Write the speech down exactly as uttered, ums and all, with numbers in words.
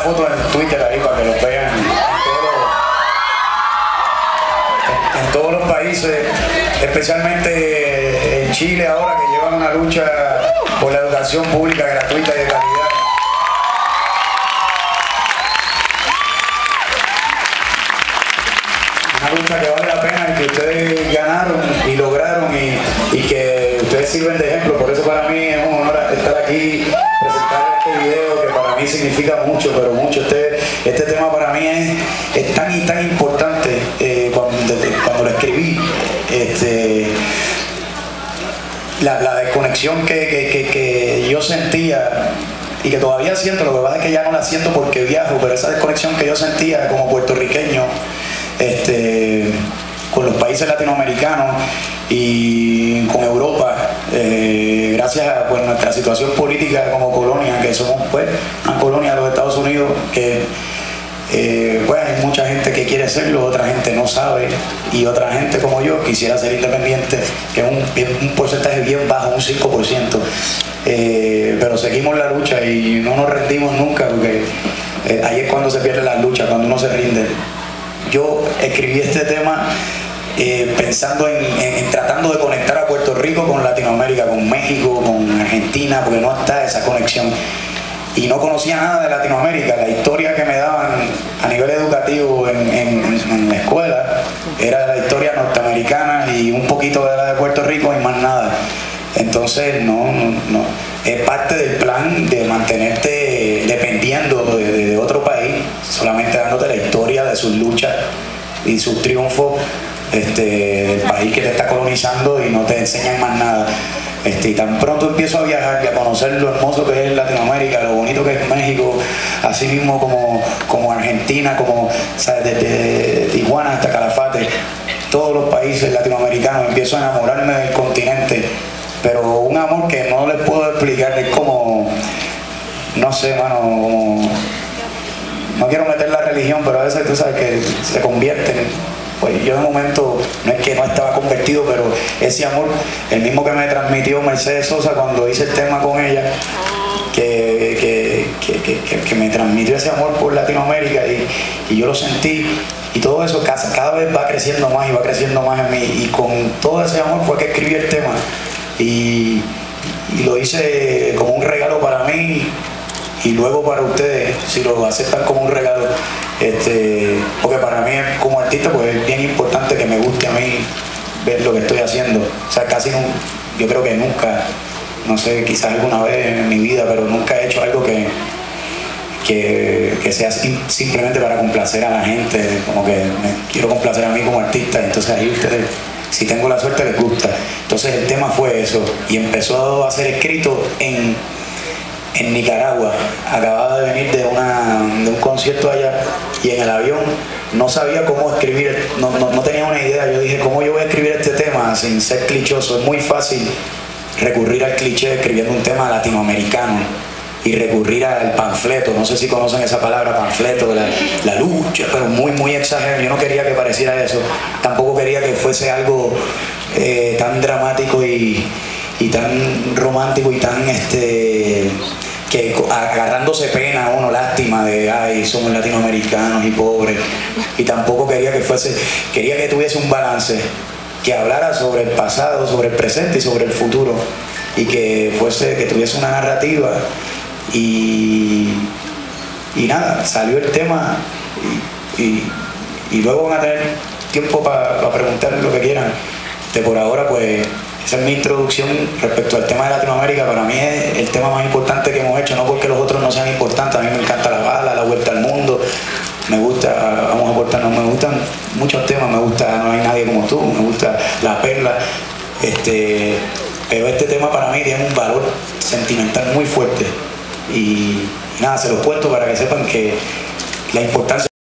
fotos en Twitter ahí para que los vean en todos los, en, en todos los países, especialmente en Chile ahora que llevan una lucha por la educación pública gratuita y de calidad. Una lucha que vale la pena y que ustedes ganaron y lograron y, y que ustedes sirven de ejemplo. Por eso para mí es un honor estar aquí, presentar este video que para mí significa mucho, pero mucho. Este, este tema para mí es, es tan y tan importante. Eh, cuando, cuando lo escribí, este, la, la desconexión que, que, que, que yo sentía y que todavía siento, lo que pasa es que ya no la siento porque viajo, pero esa desconexión que yo sentía como puertorriqueño este, con los países latinoamericanos y con Europa, eh, gracias a pues, nuestra situación política como colonia, que somos pues una colonia de los Estados Unidos, que eh, pues, hay mucha gente que quiere serlo, otra gente no sabe, y otra gente como yo quisiera ser independiente, que es un, es un porcentaje bien bajo, un cinco por ciento. Eh, pero seguimos la lucha y no nos rendimos nunca, porque eh, ahí es cuando se pierde la lucha, cuando uno se rinde. Yo escribí este tema eh, pensando en, en, en tratando de conectar a Puerto Rico con Latinoamérica, con México, con Argentina, porque no está esa conexión. Y no conocía nada de Latinoamérica. La historia que me daban a nivel educativo en, en, en la escuela era la historia norteamericana y un poquito de la de Puerto Rico y más nada. Entonces, no, no, no. Es parte del plan de mantenerte dependiendo de, de otro país, solamente dándote la historia de sus luchas y sus triunfos este, del país que te está colonizando y no te enseñan más nada. Este, y tan pronto empiezo a viajar y a conocer lo hermoso que es Latinoamérica, lo bonito que es México, así mismo como, como Argentina, como ¿sabes? Desde Tijuana hasta Calafate, todos los países latinoamericanos, empiezo a enamorarme del continente. Pero un amor que no les puedo explicar, es como, no sé, mano, como, no quiero meter la religión, pero a veces tú sabes que se convierten. Pues yo en un momento, no es que no estaba convertido, pero ese amor, el mismo que me transmitió Mercedes Sosa cuando hice el tema con ella, que, que, que, que, que, que me transmitió ese amor por Latinoamérica y, y yo lo sentí. Y todo eso cada, cada vez va creciendo más y va creciendo más en mí. Y con todo ese amor fue que escribí el tema. Y, y lo hice como un regalo para mí y luego para ustedes, si lo aceptan como un regalo, este, porque para mí como artista pues es bien importante que me guste a mí ver lo que estoy haciendo. O sea, casi no, yo creo que nunca, no sé, quizás alguna vez en mi vida, pero nunca he hecho algo que que, que sea simplemente para complacer a la gente, como que me quiero complacer a mí como artista, entonces ahí ustedes, si tengo la suerte, les gusta. Entonces el tema fue eso y empezó a ser escrito en, en Nicaragua. Acababa de venir de, una, de un concierto allá y en el avión no sabía cómo escribir, no, no, no tenía una idea. Yo dije, ¿cómo yo voy a escribir este tema sin ser clichoso? Es muy fácil recurrir al cliché escribiendo un tema latinoamericano y recurrir al panfleto, no sé si conocen esa palabra, panfleto, la, la lucha, pero muy, muy exagerado. Yo no quería que pareciera eso, tampoco quería que fuese algo eh, tan dramático y, y tan romántico y tan, este, que agarrándose pena a uno, lástima de, ay, somos latinoamericanos y pobres, y tampoco quería que fuese, quería que tuviese un balance, que hablara sobre el pasado, sobre el presente y sobre el futuro, y que fuese, que tuviese una narrativa. Y, y nada, salió el tema y, y, y luego van a tener tiempo para pa preguntar lo que quieran. De por ahora pues esa es mi introducción respecto al tema de Latinoamérica. Para mí es el tema más importante que hemos hecho, no porque los otros no sean importantes. A mí me encanta La Bala, La Vuelta al Mundo, me gusta, vamos a aportarnos, me gustan muchos temas, me gusta No hay nadie como tú, me gusta La Perla, este, pero este tema para mí tiene un valor sentimental muy fuerte. Y nada, se los cuento para que sepan que la importancia